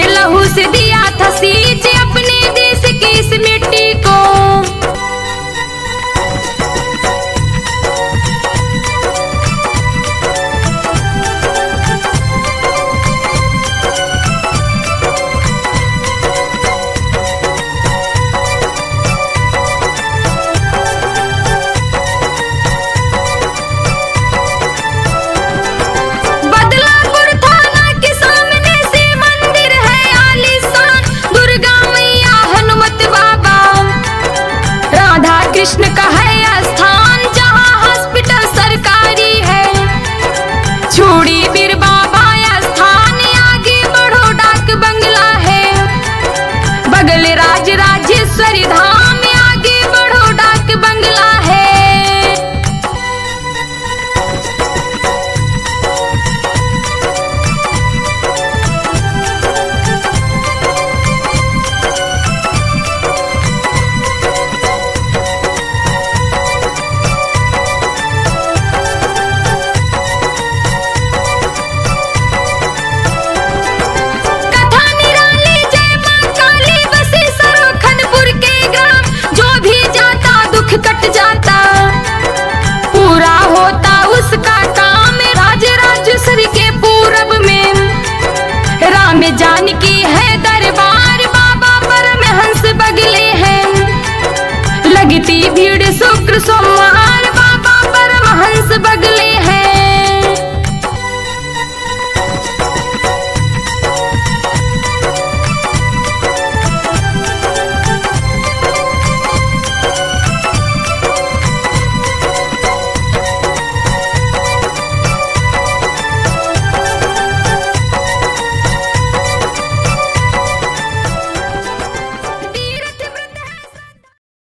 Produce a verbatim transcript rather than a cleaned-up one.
लहू से दिया था सींच अपने देश की इस मिट्टी को। कृष्ण का है स्थान जहाँ हॉस्पिटल सरकारी है। छोड़ी बीर बाबा स्थान आगे बढ़ो डाक बंगला है। बगल राज राजेश्वरी धाम आगे बढ़ो डाक बंगला है। कट जाता पूरा होता उसका काम राज राजेश्वरी के पूरब में। राम जानकी है दरबार बाबा परमहंस बगले हैं। लगती भीड़ शुक्र सोमवार बाबा परमहंस बगले हैं।